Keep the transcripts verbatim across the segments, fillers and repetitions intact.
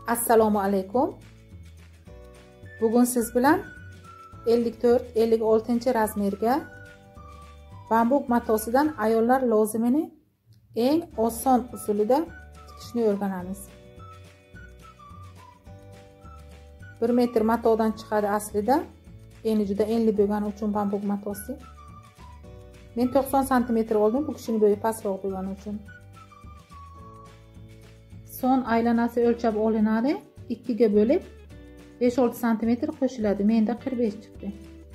Assalomu alaykum. Bugun siz bilan ellik to'rt ellik olti razmerga bambuk matosidan ayollar lozimini eng oson usulida tikishni o'rganamiz. bir metr matodan chiqadi aslida. Eni juda enli bo'lgani uchun bambuk matosi. Men to'qson santimetr oldim, bu kishining bo'yi pastroq bo'lgani uchun. Son aylanasi o'lchab olinadi, ikkiga bo'lib besh olti santimetr qo'shiladi. Menda qirq besh chiqdi.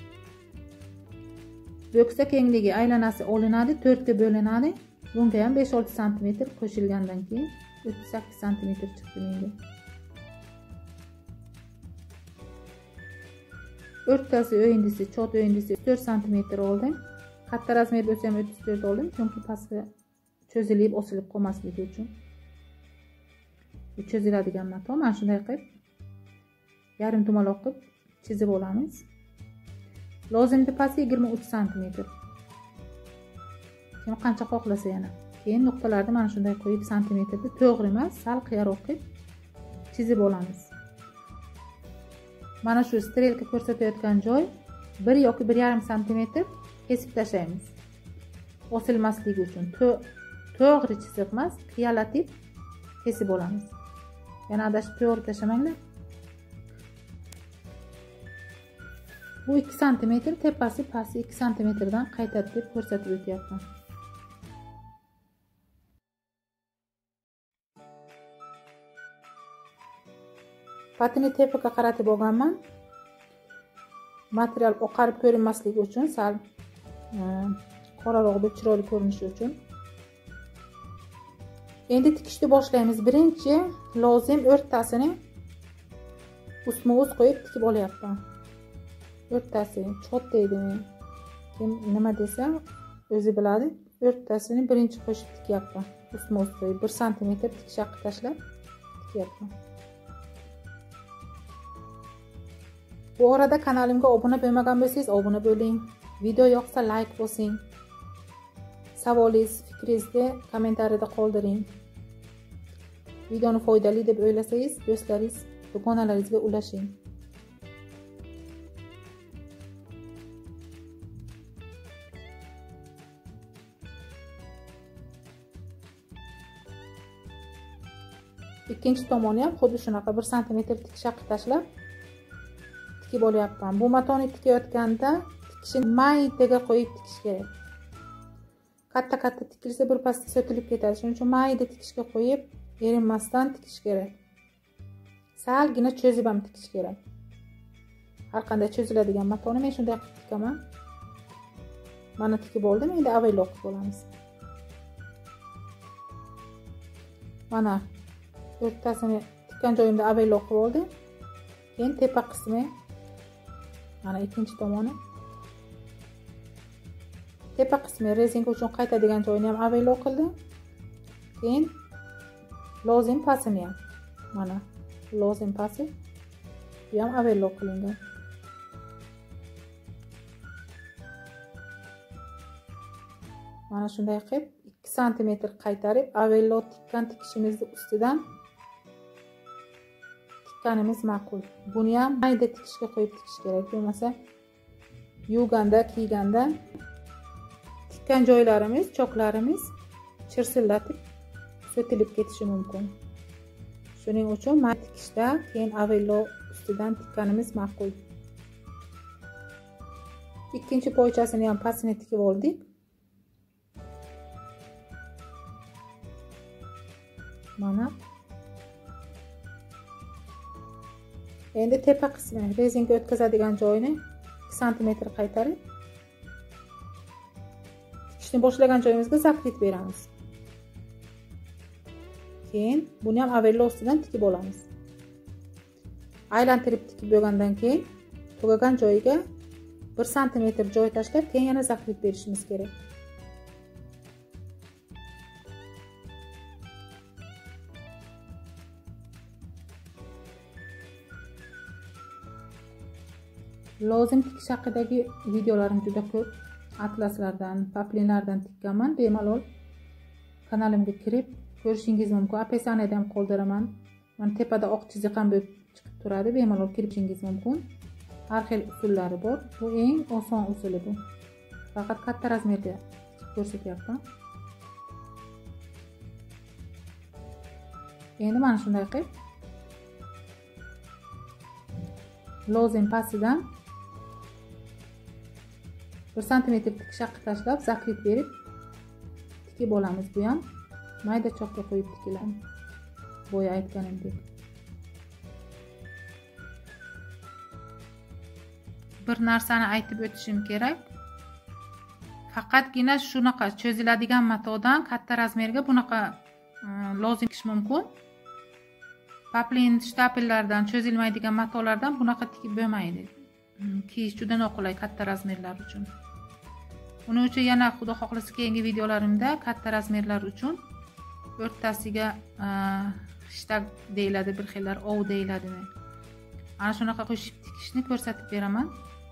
Bo'ksa kengligi aylanasi olinadi, to'rtga bo'linadi. Bunga ham besh olti santimetr qo'shilgandan keyin o'ttiz sakkiz santimetr chiqdi menga. O'rtasi o'yindisi, chot o'yindisi to'rt santimetr oldim. Katta razmer bo'lsa ham o'ttiz to'rt oldim, chunki pastga cho'zilib, osilib qolmasligi uchun. Bu cho'ziladigan mato. Mana shunday qilib yarim dumaloq qilib chizib olamiz. Lozimli pasti yigirma uch santimetr. Kim qancha xohlasa yana. Keyin nuqtalarni mana shunday qo'yib santimetrda to'g'ri emas, sal qiyaroq qilib chizib olamiz. Mana shu strelka ko'rsatayotgan joy bir yoki bir yarim santimetr kesib tashlaymiz. Osilmasligi uchun to'g'ri chiziq emas, qiyalatib kesib olamiz. Yana adashib to'g'ri tashamanglar. Bu ikki santimetr, tepasi pasti ikki santimetrdan qaytadi deb ko'rsatib o'tyapman. Patini tepaga qaratib olganman. Material oqarib ko'rinmasligi uchun, sal qoraroq deb chiroyli ko'rinishi uchun. Endi tikishni boshlaymiz. Birinchi lozim o'rtasini ustma-ust qo'yib tikib olyapman. O'rtasi chot deydimi, kim nima desa o'zi biladi. O'rtasini birinchi qo'shib tikyapman. Ustma-ust qo'yib bir santimetr tikish haqqi tashlab tikyapman. Bu orada kanalimga obuna bo'lmagan bo'lsangiz, obuna bo'ling. Video yoqsa like bosing. Savolingiz, fikringizni kommentariyada qoldiring. Videoni foydali deb o'ylasangiz, do'stlaringiz, dugonalaringizga ulashing. Ikkinchi tomoni ham xuddi shunaqa bir santimetr tikish haqqi tashlab tikib olyapman. Bu matoni tikayotganda tikishni maydaga qo'yib tikish kerak. Katta-katta tikilsa bir pasda sotilib ketadi. Shuning uchun mayda tikishga qo'yib, erinmasdan tikish kerak. Salgina cho'zib ham tikish kerak. Har qanday cho'ziladigan matoni men shunday qilib tikaman. Mana tikib oldim, endi avayloq qilib olamiz. Mana o'rtasini tikkan joyimda avayloq qilib oldim. Keyin tepa qismi mana ikkinchi tomoni. Tepa qismi rezinka uchun qaytadigan joyini ham avayloq qildim. Keyin lozim pasini ham mana lozim pasi bu ham avayloq qilingan. Mana shunday qilib ikki santimetr qaytarib avayloq tikkan tikishimizni ustidan tikkanimiz ma'qul. Buni ham mayda tikishga qo'yib tikish kerak, bo'lmasa yuvganda, kiyganda tikkan joylarimiz, choklarimiz chirsillatib sotilib ketishi mumkin. Shuning uchun mayda tikishda keyin avayloq ustidan tikkanimiz ma'qul. Ikkinchi poychasini ham pastini tikib oldik. Mana. Endi tepa qismi rezinka o'tkazadigan joyini ikki santimetr qaytarib tikishni boshlagan joyimizga zakrit beramiz. Keyin buni ham avayloq ustidan tikib olamiz. Aylantirib tikib bo'lgandan keyin tugagan joyiga bir santimetr joy tashlab, keyin yana zakrit berishimiz kerak. Lozim tikish haqidagi videolarim juda ko'p. Atlaslardan, paplinlardan tikkanman. Bemalol kanalimga kirib ko'rishingiz mumkin. Описаниеda ham qoldiraman. Mana tepada oq chiziq ham bo'lib chiqib turadi. Bemalol kirishingiz mumkin. Har xil usullari bor. Bu eng oson usuli bu. Faqat katta razmerga ko'rsatyapman. Endi mana shunday qilib lozim pastidan bir santimetr tik shaqqa tashlab zakrit berib tikib olamiz. Bu ham mayda chopga qo'yib tikiladi. Boya aytganimdek. Bir narsani aytib o'tishim kerak. Faqatgina shunaqa cho'ziladigan matodan katta razmerga bunaqa lozim tikish mumkin. Poplin shtapellardan cho'zilmaydigan matolardan bunaqa tikib bo'lmaydi. Kiyish juda noqulay katta razmerlar uchun. Uning uchun yana xudo xohlasa keyingi videolarimda katta razmerlar uchun o'rtasiga hashtag deyiladi, bir xillar ov deyiladimi. Ana shunaqa qo'shib tikishni ko'rsatib beraman.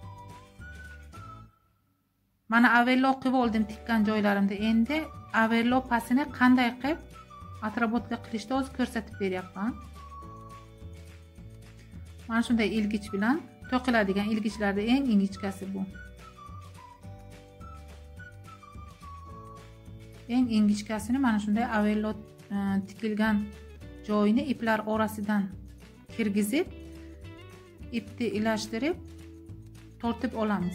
Mana avello qilib oldim tikkan joylarimda. Endi avello pasini qanday qilib atrobotka qilishni o'zi ko'rsatib beryapman. Mana shunday ilgich bilan to'qiladigan ilgichlarda eng ingichkasi bu. Eng ingichkasini mana shunday avello tikilgan joyini iplar orasidan kirgizib, ipni ilashtirib tortib olamiz.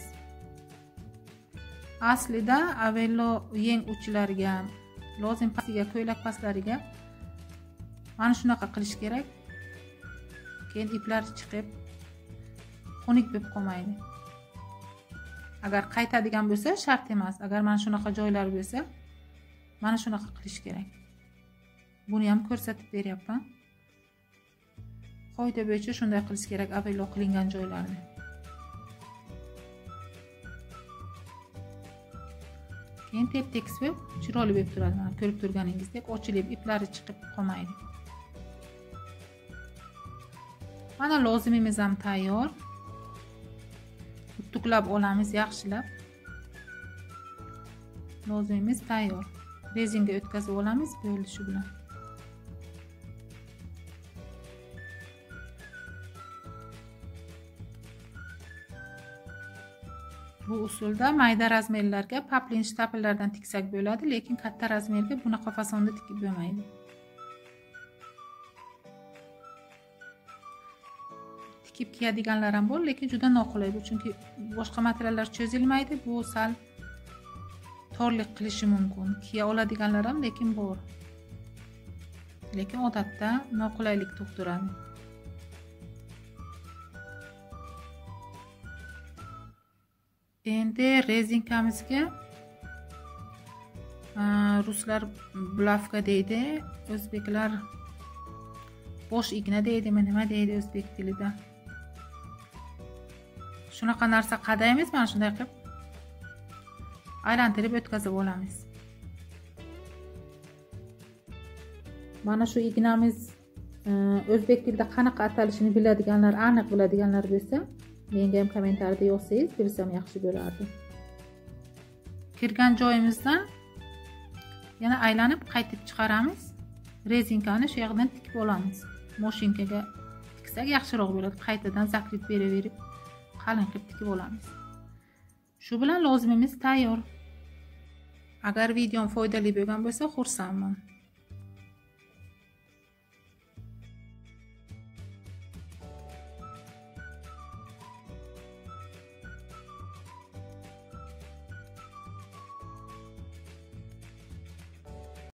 Aslida avello yeng uchlariga, lozim pastiga, ko'ylak pastlariga mana shunaqa qilish kerak. Keyin iplar chiqib xunuk bo'lib qolmaydi. Agar qaytadigan bo'lsa shart emas. Agar mana shunaqa joylar bo'lsa, mana shunaqa qilish kerak. Buni ham ko'rsatib beryapman. Qoida bo'yicha shunday qilish kerak avello qilingan joylarni. Keyin tep-tekis bo'lib, chiroyli bo'lib turadi. Mana ko'rib turganingizdek ochilib, iplari chiqib qolmaydi. Mana lozimimiz ham tayyor. Tuklab olamiz yaxshilab. Lozimimiz tayyor. Rezinga o'tkazib olamiz bo'ldi shu bilan. Bu usulda mayda razmerlarga poplin shtapellardan tiksak bo'ladi, lekin katta razmerga bunaqa fasonda tikib bo'lmaydi. Tikib kiyadiganlar ham bor, lekin juda noqulay bu, chunki boshqa materiallar cho'zilmaydi. Bu sal torlik qilishi mumkin. Kiya oladiganlar ham lekin bor. Lekin odatda noqulaylik tug'diradi. Endi rezinkamizga ruslar bulavka deydi, o'zbeklar bosh igna deydimi, nima deydi o'zbek tilida. Shunaqa narsa qadaymiz, mana shunday qilib aylantirib o'tkazib olamiz. Mana shu ignamiz o'zbek tilida qanaqa atalishini biladiganlar, aniq biladiganlar bo'lsa, menga ham kommentarda yozsangiz, bilsam yaxshi bo'lardi. Kirgan joyimizdan yana aylanib qaytib chiqaramiz. Rezinkani shu yerdan tikib olamiz. Moshinkaga tiksak yaxshiroq bo'ladi. Qaytadan zakrit beraverib, qalin qilib tikib olamiz. Shu bilan lozimimiz tayyor. Agar videom foydali bo'lgan bo'lsa, xursandman.